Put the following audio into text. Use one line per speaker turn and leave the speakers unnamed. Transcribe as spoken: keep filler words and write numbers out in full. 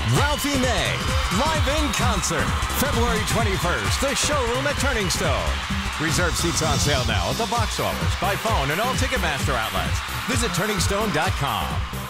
Ralphie May, live in concert, February twenty-first, the showroom at Turning Stone. Reserve seats on sale now at the box office, by phone, and all Ticketmaster outlets. Visit turning stone dot com.